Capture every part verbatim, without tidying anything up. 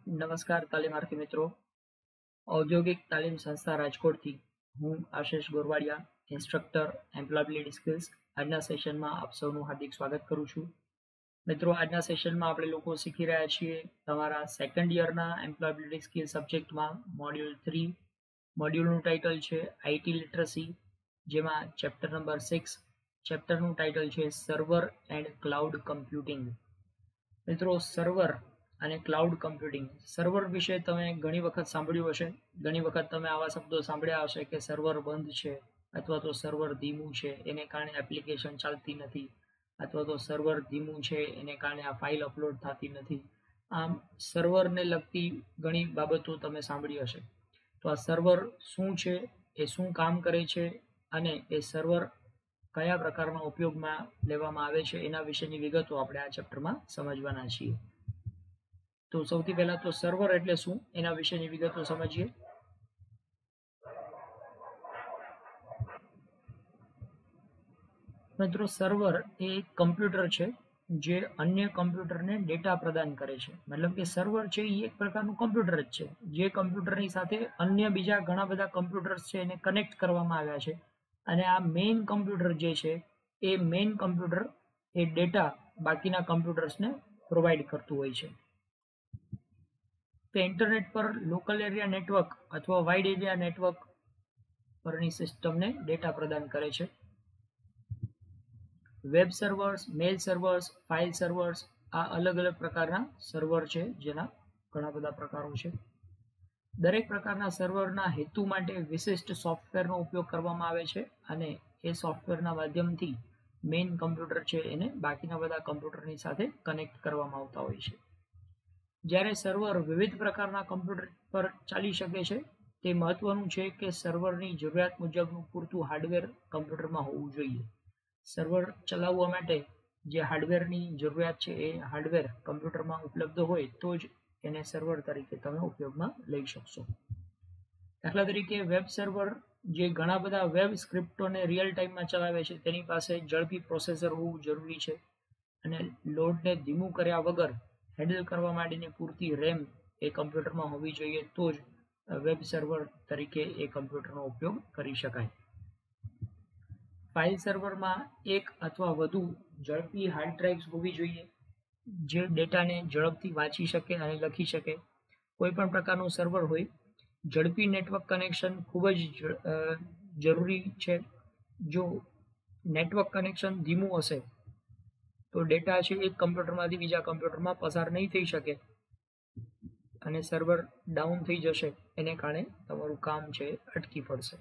નમસ્કાર તાલીમાર્થી મિત્રો. ઔદ્યોગિક તાલીમ સંસ્થા રાજકોટથી હું Ashish Gorwadiya, instructor employability skills, આજના સેશનમાં આપ સૌનું હાર્દિક સ્વાગત કરું છું. મિત્રો, આજના સેશનમાં આપણે લોકો શીખી રહ્યા છીએ તમારા સેકન્ડ યરના એમ્પ્લોયબિલિટી સ્કિલ સબ્જેક્ટમાં મોડ્યુલ થ્રી. મોડ્યુલનું ટાઇટલ છે આઈટી લિટરસી, જેમાં ચેપ્ટર નંબર સિક્સ. ચેપ્ટરનું ટાઇટલ છે સર્વર એન્ડ ક્લાઉડ કમ્પ્યુટિંગ. મિત્રો, સર્વર અને ક્લાઉડ કમ્પ્યુટિંગ. સર્વર વિશે તમે ઘણી વખત સાંભળ્યું હશે. ઘણી વખત તમે આવા શબ્દો સાંભળ્યા હશે કે સર્વર બંધ છે, અથવા તો સર્વર ધીમું છે એને કારણે એપ્લિકેશન ચાલતી નથી, અથવા તો સર્વર ધીમું છે એને કારણે આ ફાઇલ અપલોડ થતી નથી. આમ સર્વરને લગતી ઘણી બાબતો તમે સાંભળી હશે. તો આ સર્વર શું છે, એ શું કામ કરે છે, અને એ સર્વર કયા પ્રકારના ઉપયોગમાં લેવામાં આવે છે એના વિશેની વિગતો આપણે આ ચેપ્ટરમાં સમજવાના છીએ. તો સૌથી પહેલા તો સર્વર એટલે શું એના વિશેની વિગતો સમજીએ. મિત્રો, સર્વર એ એક કમ્પ્યુટર છે જે અન્ય કમ્પ્યુટરને ડેટા પ્રદાન કરે છે. મતલબ કે સર્વર છે એ એક પ્રકારનું કમ્પ્યુટર જ છે જે કમ્પ્યુટરની સાથે અન્ય બીજા ઘણા બધા કમ્પ્યુટર્સ છે એને કનેક્ટ કરવામાં આવ્યા છે. અને આ મેઇન કમ્પ્યુટર જે છે એ મેઇન કમ્પ્યુટર એ ડેટા બાકીના કમ્પ્યુટર્સને પ્રોવાઈડ કરતું હોય છે. તો ઇન્ટરનેટ પર લોકલ એરિયા નેટવર્ક અથવા વાઇડ એરિયા નેટવર્ક પરની સિસ્ટમને ડેટા પ્રદાન કરે છે. Web servers, mail servers, file servers, આ અલગ અલગ પ્રકારના સર્વર છે જેના ઘણા બધા પ્રકારો છે. દરેક પ્રકારના સર્વરના હેતુ માટે વિશિષ્ટ સોફ્ટવેરનો ઉપયોગ કરવામાં આવે છે અને એ સોફ્ટવેરના માધ્યમથી મેઇન કમ્પ્યુટર છે એને બાકીના બધા કમ્પ્યુટરની સાથે કનેક્ટ કરવામાં આવતા હોય છે. જ્યારે સર્વર વિવિધ પ્રકારના કમ્પ્યુટર પર ચાલી શકે છે, તે મહત્વનું છે કે સર્વરની જરૂરિયાત મુજબનું પૂરતું હાર્ડવેર કમ્પ્યુટરમાં હોવું જોઈએ. સર્વર ચલાવવા માટે જે હાર્ડવેરની જરૂરિયાત છે એ હાર્ડવેર કમ્પ્યુટરમાં ઉપલબ્ધ હોય તો જ એને સર્વર તરીકે તમે ઉપયોગમાં લઈ શકશો. દાખલા તરીકે વેબ સર્વર જે ઘણા બધા વેબ સ્ક્રિપ્ટોને રિયલ ટાઈમમાં ચલાવે છે તેની પાસે ઝડપી પ્રોસેસર હોવું જરૂરી છે અને લોડને ધીમું કર્યા વગર હેન્ડલ કરવા માટેની પૂરતી રેમ એ કમ્પ્યુટરમાં હોવી જોઈએ તો જ વેબ સર્વર તરીકે એ કમ્પ્યુટરનો ઉપયોગ કરી શકાય. ફાઇલ સર્વરમાં એક અથવા વધુ ઝડપી હાર્ડ ડ્રાઇવ્સ હોવી જોઈએ જે ડેટાને ઝડપથી વાંચી શકે અને લખી શકે. કોઈ પણ પ્રકારનું સર્વર હોય, ઝડપી નેટવર્ક કનેક્શન ખૂબ જ જરૂરી છે. જો નેટવર્ક કનેક્શન ધીમું હશે તો ડેટા છે એક કમ્પ્યુટરમાંથી બીજા કમ્પ્યુટરમાં પસાર નહીં થઈ શકે અને સર્વર ડાઉન થઈ જશે. એને કારણે તમારું કામ છે અટકી પડશે.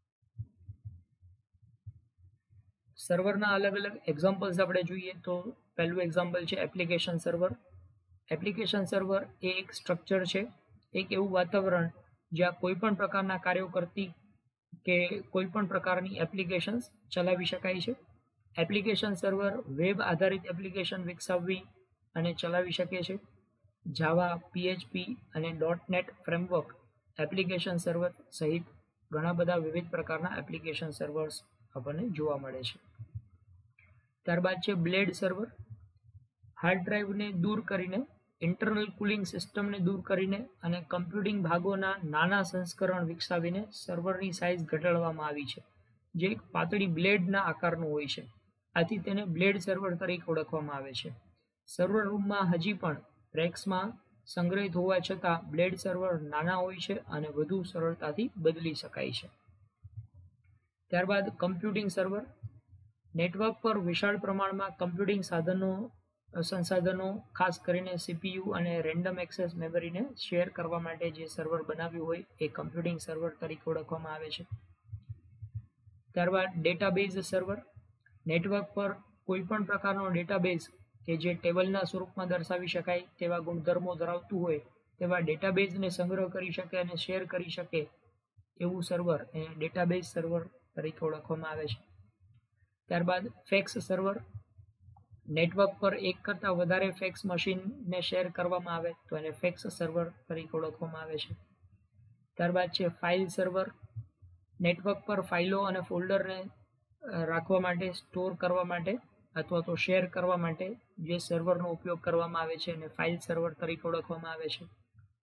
સર્વરના અલગ અલગ એક્ઝામ્પલ્સ આપણે જોઈએ તો પહેલું એક્ઝામ્પલ છે એપ્લિકેશન સર્વર. એપ્લિકેશન સર્વર એ એક સ્ટ્રક્ચર છે, એક એવું વાતાવરણ જ્યાં કોઈ પણ પ્રકારના કાર્યો કરતી કે કોઈ પણ પ્રકારની એપ્લિકેશન્સ ચલાવી શકાય છે. એપ્લિકેશન સર્વર વેબ આધારિત એપ્લિકેશન વિકસાવવી અને ચલાવી શકે છે. જાવા, પીએચપી અને dot net framework application server સહિત ઘણા બધા વિવિધ પ્રકારના એપ્લિકેશન સર્વર્સ આપણને જોવા મળે છે. ત્યારબાદ છે બ્લેડ સર્વર. હાર્ડ ડ્રાઈવને દૂર કરીને, ઇન્ટરનલ કુલિંગ સિસ્ટમને દૂર કરીને અને કમ્પ્યુટિંગ ભાગોના નાના સંસ્કરણ વિકસાવીને સર્વરની સાઇઝ ઘટાડવામાં આવી છે, જે એક પાતળી બ્લેડના આકારનું હોય છે. આથી તેને બ્લેડ સર્વર તરીકે ઓળખવામાં આવે છે. સર્વર રૂમમાં હજી પણ રેક્સમાં સંગ્રહિત હોવા છતાં બ્લેડ સર્વર નાના હોય છે અને વધુ સરળતાથી બદલી શકાય છે. ત્યારબાદ કમ્પ્યુટિંગ સર્વર. નેટવર્ક પર વિશાળ પ્રમાણમાં કમ્પ્યુટિંગ સાધનો સંસાધનો ખાસ કરીને સીપીયુ અને રેન્ડમ એક્સેસ મેમરીને શેર કરવા માટે જે સર્વર બનાવ્યું હોય એ કમ્પ્યુટિંગ સર્વર તરીકે ઓળખવામાં આવે છે. ત્યારબાદ ડેટાબેઝ સર્વર. નેટવર્ક પર કોઈ પણ પ્રકારનો ડેટાબેઝ કે જે ટેબલના સ્વરૂપમાં દર્શાવી શકાય તેવા ગુણધર્મો ધરાવતું હોય તેવા ડેટાબેઝને સંગ્રહ કરી શકે અને શેર કરી શકે એવું સર્વર એ ડેટાબેઝ સર્વર તરીકે ઓળખવામાં આવે છે. ત્યારબાદ ફેક્સ સર્વર. નેટવર્ક પર એક કરતાં વધારે ફેક્સ મશીનને શેર કરવામાં આવે તો એને ફેક્સ સર્વર તરીકે ઓળખવામાં આવે છે. ત્યારબાદ છે ફાઇલ સર્વર. નેટવર્ક પર ફાઇલો અને ફોલ્ડરને રાખવા માટે, સ્ટોર કરવા માટે અથવા તો શેર કરવા માટે જે સર્વરનો ઉપયોગ કરવામાં આવે છે અને ફાઇલ સર્વર તરીકે ઓળખવામાં આવે છે.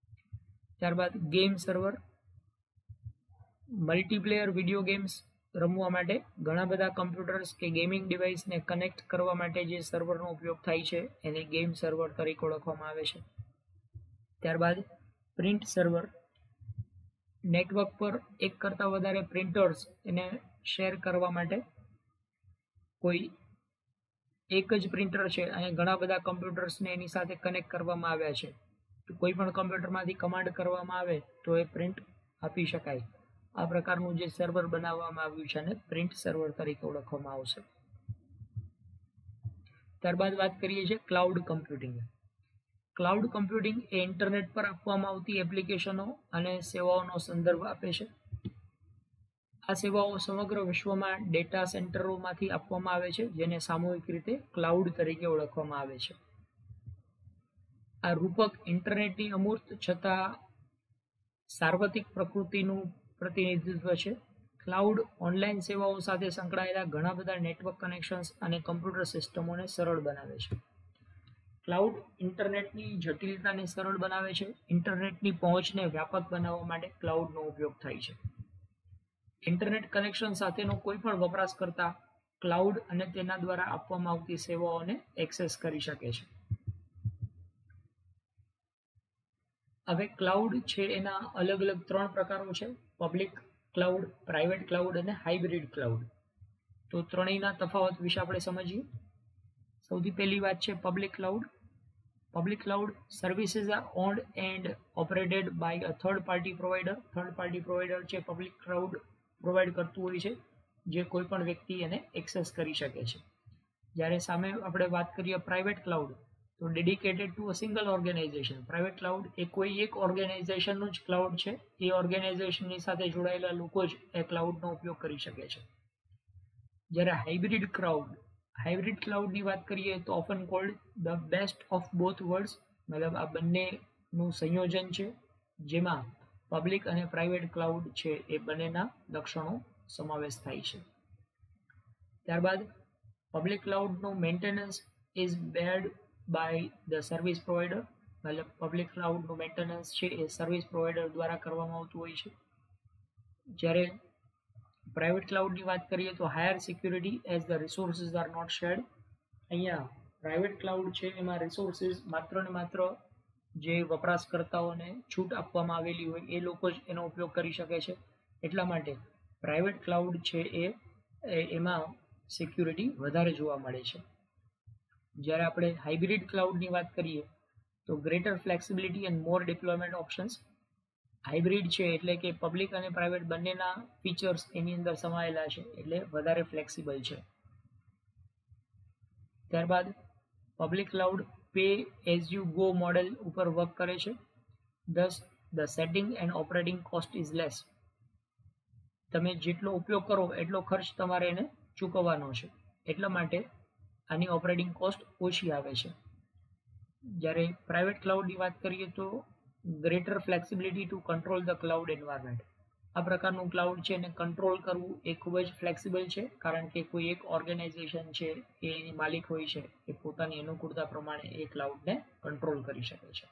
ત્યારબાદ game server, multiplayer video games રમવા માટે ઘણા બધા કમ્પ્યુટર્સ કે ગેમિંગ ડિવાઇસને કનેક્ટ કરવા માટે જે સર્વરનો ઉપયોગ થાય છે એને ગેમ સર્વર તરીકે ઓળખવામાં આવે છે. ત્યારબાદ પ્રિન્ટ સર્વર, નેટવર્ક પર એક કરતાં વધારે પ્રિન્ટર્સ એને શેર કરવા માટે કોઈ એક જ પ્રિન્ટર છે અને ઘણા બધા કમ્પ્યુટર્સને એની સાથે કનેક્ટ કરવામાં આવ્યા છે. તો કોઈ પણ કમ્પ્યુટરમાંથી કમાન્ડ કરવામાં આવે તો એ પ્રિન્ટ આપી શકાય. આ પ્રકારનું જે સર્વર બનાવવામાં આવ્યું છે અને પ્રિન્ટ સર્વર તરીકે ઓળખવામાં આવશે. ત્યારબાદ વાત કરીએ છીએ ક્લાઉડ કમ્પ્યુટિંગ. ક્લાઉડ કમ્પ્યુટિંગ એ ઇન્ટરનેટ પર આપવામાં આવતી એપ્લિકેશનો અને સેવાઓનો સંદર્ભ આપે છે. આ સેવાઓ સમગ્ર વિશ્વમાં ડેટા સેન્ટરોમાંથી આપવામાં આવે છે, જેને સામૂહિક રીતે ક્લાઉડ તરીકે ઓળખવામાં આવે છે. આ રૂપક ઇન્ટરનેટની અમૂર્ત છતાં સાર્વત્રિક પ્રકૃતિનું પ્રતિનિધિત્વ છે. ક્લાઉડ ઓનલાઈન સેવાઓ સાથે સંકળાયેલા ઘણા બધા નેટવર્ક કનેક્શન્સ અને કમ્પ્યુટર સિસ્ટમોને સરળ બનાવે છે. ક્લાઉડ ઇન્ટરનેટની જટિલતાને સરળ બનાવે છે. ઇન્ટરનેટની પહોંચને વ્યાપક બનાવવા માટે ક્લાઉડનો ઉપયોગ થાય છે. ઇન્ટરનેટ કનેક્શન સાથેનો કોઈ પણ વપરાશકર્તા ક્લાઉડ અને તેના દ્વારા આપવામાં આવતી સેવાઓને એક્સેસ કરી શકે છે. હવે ક્લાઉડ છે એના અલગ અલગ ત્રણ પ્રકારો છે: પબ્લિક ક્લાઉડ, પ્રાઇવેટ ક્લાઉડ અને હાઇબ્રિડ ક્લાઉડ. તો ત્રણેયના તફાવત વિશે આપણે સમજીએ. સૌથી પહેલી વાત છે public cloud. Public cloud services are owned and operated by a third party provider. Third party provider છે પબ્લિક ક્લાઉડ પ્રોવાઈડ કરતું હોય છે, જે કોઈ પણ વ્યક્તિ એને એક્સેસ કરી શકે છે. જ્યારે સામે આપણે વાત કરીએ પ્રાઇવેટ ક્લાઉડ, તો dedicated to a single organization. Private cloud એ કોઈ એક ઓર્ગેનાઇઝેશનનું જ ક્લાઉડ છે. એ ઓર્ગેનાઇઝેશનની સાથે જોડાયેલા લોકો જ એ ક્લાઉડનો ઉપયોગ કરી શકે છે. જ્યારે હાઇબ્રિડ ક્લાઉડ હાઇબ્રિડ ક્લાઉડની વાત કરીએ તો often called the best of both worlds, મતલબ આ બંનેનું સંયોજન છે, જેમાં પબ્લિક અને પ્રાઇવેટ ક્લાઉડ છે એ બંનેના લક્ષણો સમાવેશ થાય છે. ત્યારબાદ પબ્લિક ક્લાઉડનું maintenance is bared by the service provider. મતલબ પબ્લિક ક્લાઉડનું મેન્ટેનન્સ છે એ સર્વિસ પ્રોવાઈડર દ્વારા કરવામાં આવતું હોય છે. જ્યારે પ્રાઇવેટ ક્લાઉડની વાત કરીએ તો higher security as the resources are not shared. અહીંયા પ્રાઇવેટ ક્લાઉડ છે એમાં રિસોર્સિસ માત્ર ને માત્ર જે વપરાશકર્તાઓને છૂટ આપવામાં આવેલી હોય એ લોકો જ એનો ઉપયોગ કરી શકે છે. એટલા માટે પ્રાઇવેટ ક્લાઉડ છે એ એમાં સિક્યુરિટી વધારે જોવા મળે છે. જ્યારે આપણે હાઇબ્રિડ ક્લાઉડની વાત કરીએ તો greater flexibility and more deployment options. Hybrid છે એટલે કે પબ્લિક અને પ્રાઇવેટ બંનેના ફીચર્સ એની અંદર સમાયેલા છે, એટલે વધારે ફ્લેક્સિબલ છે. ત્યારબાદ public cloud pay as you go model ઉપર વર્ક કરે છે. Thus the setting and operating cost is less. તમે જેટલો ઉપયોગ કરો એટલો ખર્ચ તમારે એને ચૂકવવાનો છે, એટલા માટે આની ઓપરેટિંગ કોસ્ટ ઓછી આવે છે. જ્યારે પ્રાઇવેટ ક્લાઉડની વાત કરીએ તો greater flexibility to control the cloud environment. આ પ્રકારનું ક્લાઉડ છે એને કંટ્રોલ કરવું એ ખૂબ જ ફ્લેક્સિબલ છે, કારણ કે કોઈ એક ઓર્ગેનાઇઝેશન છે એ એની માલિક હોય છે, એ પોતાની અનુકૂળતા પ્રમાણે એ ક્લાઉડને કંટ્રોલ કરી શકે છે.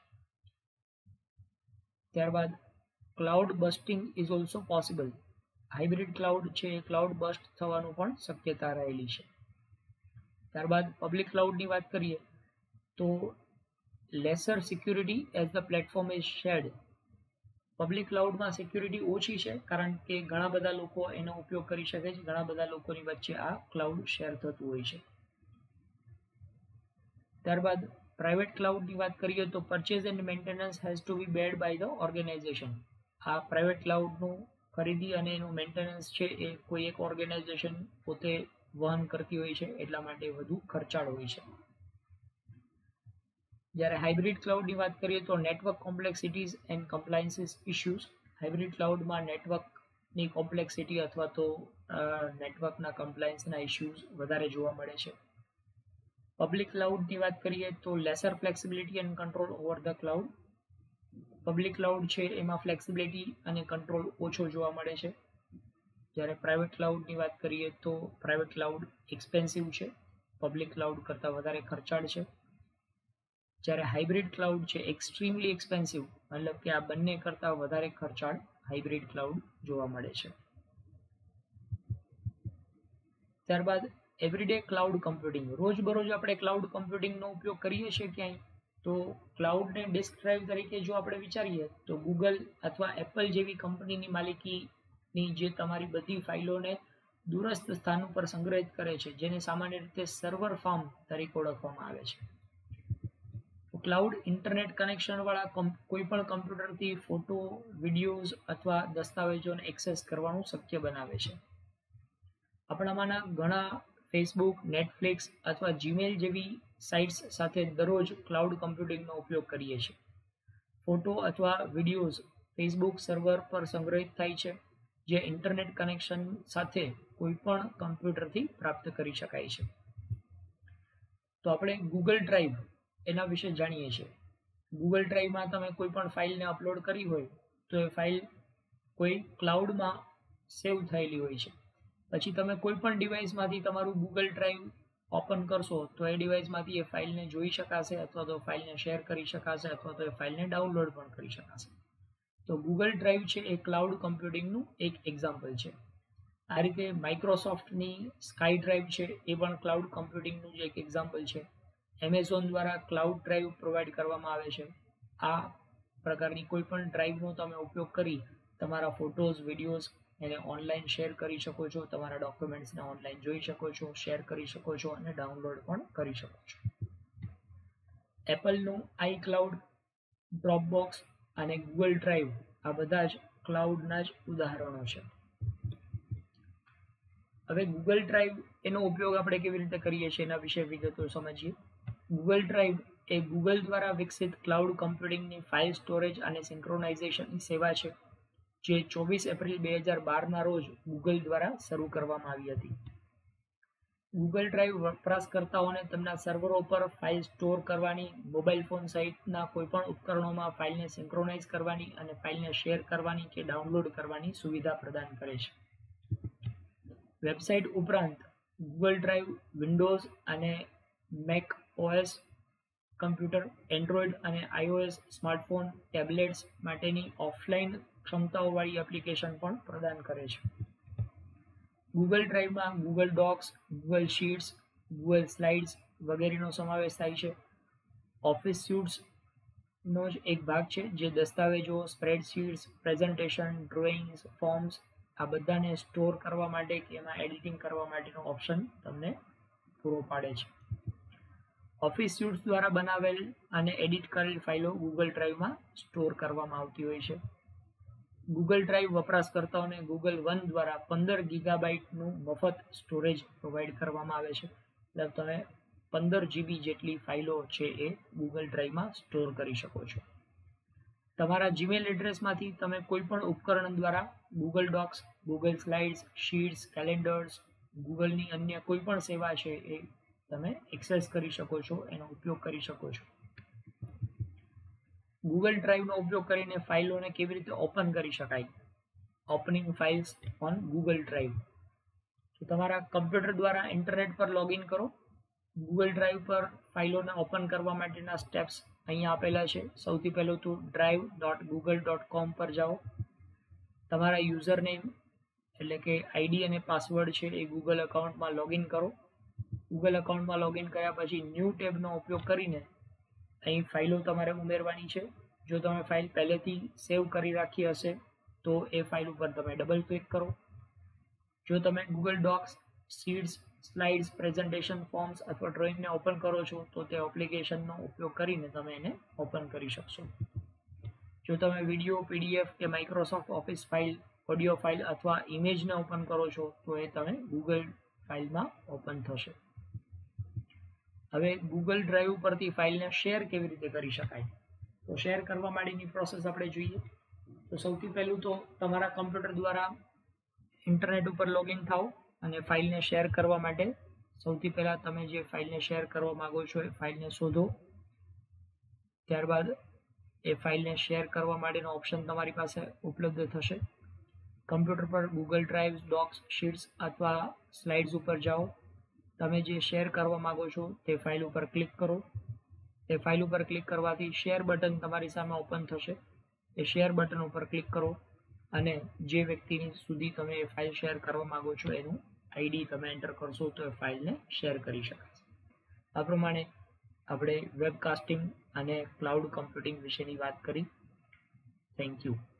ત્યારબાદ cloud bursting is also possible. Hybrid cloud છે એ ક્લાઉડ બસ્ટ થવાનું પણ શક્યતા રહેલી છે. ત્યારબાદ પબ્લિક ક્લાઉડની વાત કરીએ તો lesser security as the platform is shared. Public ક્લાઉડમાં સિક્યુરિટી ઓછી છે, કારણ કે ઘણા બધા લોકો એનો ઉપયોગ કરી શકે છે. ઘણા બધા લોકોની વચ્ચે આ ક્લાઉડ શેર થતું હોય છે. ત્યારબાદ પ્રાઇવેટ ક્લાઉડની વાત કરીએ તો purchase and maintenance has to be bared by the organization. આ પ્રાઇવેટ ક્લાઉડનું ખરીદી અને એનું મેન્ટેનન્સ છે એ કોઈ એક ઓર્ગેનાઇઝેશન પોતે વહન કરતી હોય છે, એટલા માટે વધુ ખર્ચાળ હોય છે. જ્યારે હાઇબ્રિડ ક્લાઉડની વાત કરીએ તો network complexities and compliances issues. Hybrid ક્લાઉડમાં નેટવર્કની કોમ્પ્લેક્સિટી અથવા તો નેટવર્કના કમ્પ્લાયન્સના ઇશ્યુઝ વધારે જોવા મળે છે. પબ્લિક ક્લાઉડની વાત કરીએ તો lesser flexibility and control over the cloud. Public cloud છે એમાં ફ્લેક્સિબિલિટી અને કંટ્રોલ ઓછો જોવા મળે છે. જ્યારે પ્રાઇવેટ ક્લાઉડની વાત કરીએ તો પ્રાઇવેટ ક્લાઉડ એક્સપેન્સિવ છે, પબ્લિક ક્લાઉડ કરતાં વધારે ખર્ચાળ છે. જ્યારે હાઇબ્રિડ ક્લાઉડ છે એક્સ્ટ્રીમલી એક્સપેન્સિવ મતલબ કે આ બંને કરતાં વધારે ખર્ચાળ હાઇબ્રિડ ક્લાઉડ જોવા મળે છે. ત્યારબાદ એવરીડે ક્લાઉડ કમ્પ્યુટિંગ. રોજબરોજ આપણે ક્લાઉડ કમ્પ્યુટિંગનો ઉપયોગ કરીએ છીએ ક્યાંય, તો ક્લાઉડને ડિસ્ક ડ્રાઈવ તરીકે જો આપણે વિચારીએ તો ગૂગલ અથવા એપલ જેવી કંપનીની માલિકીની જે તમારી બધી ફાઇલોને દૂરસ્થ સ્થાન ઉપર સંગ્રહિત કરે છે, જેને સામાન્ય રીતે સર્વર ફાર્મ તરીકે ઓળખવામાં આવે છે. ક્લાઉડ ઇન્ટરનેટ કનેક્શનવાળા કોઈ પણ કમ્પ્યુટરથી ફોટો, વિડીયોઝ અથવા દસ્તાવેજોને એક્સેસ કરવાનું શક્ય બનાવે છે. આપણામાંના ઘણા ફેસબુક, નેટફ્લિક્સ અથવા જીમેલ જેવી સાઇટ્સ સાથે દરરોજ ક્લાઉડ કમ્પ્યુટિંગનો ઉપયોગ કરીએ છીએ. ફોટો અથવા વિડીયોઝ ફેસબુક સર્વર પર સંગ્રહિત થાય છે, જે ઇન્ટરનેટ કનેક્શન સાથે કોઈપણ કમ્પ્યુટરથી પ્રાપ્ત કરી શકાય છે. તો આપણે ગૂગલ ડ્રાઈવ એના વિશે જાણીએ છીએ. ગૂગલ ડ્રાઈવમાં તમે કોઈ પણ ફાઇલને અપલોડ કરી હોય તો એ ફાઇલ કોઈ ક્લાઉડમાં સેવ થયેલી હોય છે. પછી તમે કોઈ પણ ડિવાઇસમાંથી તમારું ગૂગલ ડ્રાઈવ ઓપન કરશો તો એ ડિવાઇસમાંથી એ ફાઇલને જોઈ શકાશે, અથવા તો ફાઇલને શેર કરી શકાશે, અથવા તો એ ફાઇલને ડાઉનલોડ પણ કરી શકાશે. તો ગૂગલ ડ્રાઈવ છે એ ક્લાઉડ કમ્પ્યુટિંગનું એક એક્ઝામ્પલ છે. આ રીતે માઇક્રોસોફ્ટની સ્કાય ડ્રાઈવ છે એ પણ ક્લાઉડ કમ્પ્યુટિંગનું જ એક એક્ઝામ્પલ છે. એમેઝોન દ્વારા ક્લાઉડ ડ્રાઈવ પ્રોવાઈડ કરવામાં આવે છે. આ પ્રકારની કોઈ પણ ડ્રાઈવનો તમે ઉપયોગ કરી તમારા ફોટોઝ, વિડીયોઝ એને ઓનલાઈન શેર કરી શકો છો, તમારા ડોક્યુમેન્ટ્સને ઓનલાઈન જોઈ શકો છો, શેર કરી શકો છો અને ડાઉનલોડ પણ કરી શકો છો. એપલનું આઈ ક્લાઉડ, ડ્રોપબોક્સ અને ગૂગલ ડ્રાઈવ આ બધા જ ક્લાઉડના જ ઉદાહરણો છે. હવે ગૂગલ ડ્રાઈવ એનો ઉપયોગ આપણે કેવી રીતે કરીએ છીએ એના વિશે વિગતો સમજીએ. ગૂગલ ડ્રાઈવ એ ગૂગલ દ્વારા વિકસિત ક્લાઉડ કમ્પ્યુટિંગની ફાઇલ સ્ટોરેજ અને સિંક્રોનાઇઝેશનની સેવા છે, જે ચોવીસ એપ્રિલ બે હજાર બારના રોજ ગૂગલ દ્વારા શરૂ કરવામાં આવી હતી. ગૂગલ ડ્રાઈવ વપરાશકર્તાઓને તેમના સર્વરો પર ફાઇલ સ્ટોર કરવાની, મોબાઈલ ફોન સહિતના કોઈપણ ઉપકરણોમાં ફાઇલને સિંક્રોનાઇઝ કરવાની અને ફાઇલને શેર કરવાની કે ડાઉનલોડ કરવાની સુવિધા પ્રદાન કરે છે. વેબસાઇટ ઉપરાંત ગૂગલ ડ્રાઈવ વિન્ડોઝ અને મેક ઓએસ કમ્પ્યુટર, એન્ડ્રોઇડ અને આઈઓએસ સ્માર્ટફોન, ટેબ્લેટ્સ માટેની ઓફલાઈન ક્ષમતાઓવાળી એપ્લિકેશન પણ પ્રદાન કરે છે. ગૂગલ ડ્રાઈવમાં Google Docs, Google Sheets, Google Slides વગેરેનો સમાવેશ થાય છે. ઓફિસ સ્યુટ્સનો જ એક ભાગ છે, જે દસ્તાવેજો, સ્પ્રેડશીટ્સ, પ્રેઝન્ટેશન, ડ્રોઈંગ્સ, ફોર્મ્સ આ બધાને સ્ટોર કરવા માટે કે એમાં એડિટિંગ કરવા માટેનો ઓપ્શન તમને પૂરો પાડે છે. ઓફિસ સ્યુટ્સ દ્વારા બનાવેલ અને એડિટ કરેલ ફાઇલો ગૂગલ ડ્રાઈવમાં સ્ટોર કરવામાં આવતી હોય છે. ગૂગલ ડ્રાઈવ વપરાશકર્તાઓને ગૂગલ વન દ્વારા પંદર ગીગાબાઇટનું મફત સ્ટોરેજ પ્રોવાઈડ કરવામાં આવે છે. એટલે તમે પંદર જીબી જેટલી ફાઇલો છે એ ગૂગલ ડ્રાઈવમાં સ્ટોર કરી શકો છો. તમારા જીમેલ એડ્રેસમાંથી તમે કોઈ પણ ઉપકરણ દ્વારા Google Docs, Google Slides, Sheets, calendars, ગૂગલની અન્ય કોઈ પણ સેવા છે એ તમે એક્સેસ કરી શકો છો, એનો ઉપયોગ કરી શકો છો. ગૂગલ ડ્રાઈવનો ઉપયોગ કરીને ફાઇલોને કેવી રીતે ઓપન કરી શકાય. Opening files on Google Drive. તો તમારા કમ્પ્યુટર દ્વારા ઇન્ટરનેટ પર લોગિન કરો. ગૂગલ ડ્રાઈવ પર ફાઇલોને ઓપન કરવા માટેના સ્ટેપ્સ અહીંયા આપેલા છે. સૌથી પહેલું તો drive dot Google dot com પર જાઓ. તમારા યુઝર નેમ એટલે કે આઈડી અને પાસવર્ડ છે એ ગૂગલ એકાઉન્ટમાં લોગિન કરો. ગૂગલ એકાઉન્ટમાં લોગિન કર્યા પછી ન્યૂ ટેબનો ઉપયોગ કરીને અહીં ફાઇલો તમારે ઉમેરવાની છે. જો તમે ફાઇલ પહેલેથી સેવ કરી રાખી હશે તો એ ફાઇલ ઉપર તમે ડબલ ક્લિક કરો. જો તમે Google Docs, Sheets, Slides, presentation, forms અથવા ડ્રોઈંગને ઓપન કરો છો તો તે એપ્લિકેશનનો ઉપયોગ કરીને તમે એને ઓપન કરી શકશો. જો તમે વિડીયો, પીડીએફ કે Microsoft Office file, audio file અથવા ઇમેજને ઓપન કરો છો તો એ તમે ગૂગલ ફાઇલમાં ઓપન થશે. હવે ગૂગલ ડ્રાઈવ પરથી ફાઇલને શેર કેવી રીતે કરી શકાય, તો શેર કરવા માટેની પ્રોસેસ આપણે જોઈએ. તો સૌથી પહેલું તો તમારા કમ્પ્યુટર દ્વારા ઇન્ટરનેટ ઉપર લોગિન થાઓ અને ફાઇલને શેર કરવા માટે સૌથી પહેલાં તમે જે ફાઇલને શેર કરવા માગો છો એ ફાઇલને શોધો. ત્યારબાદ એ ફાઇલને શેર કરવા માટેનો ઓપ્શન તમારી પાસે ઉપલબ્ધ થશે. કમ્પ્યુટર પર ગૂગલ ડ્રાઈવ, ડોક્સ, શીટ્સ અથવા સ્લાઇડ્સ ઉપર જાઓ. તમે જે શેર કરવા માગો છો તે ફાઇલ ઉપર ક્લિક કરો. તે ફાઇલ ઉપર ક્લિક કરવાથી શેર બટન તમારી સામે ઓપન થશે. એ શેર બટન ઉપર ક્લિક કરો અને જે વ્યક્તિની સુધી તમે એ ફાઇલ શેર કરવા માંગો છો એનું આઈડી તમે એન્ટર કરશો તો એ ફાઇલને શેર કરી શકાશે. આ પ્રમાણે આપણે વેબકાસ્ટિંગ અને ક્લાઉડ કમ્પ્યુટિંગ વિશેની વાત કરી. Thank you.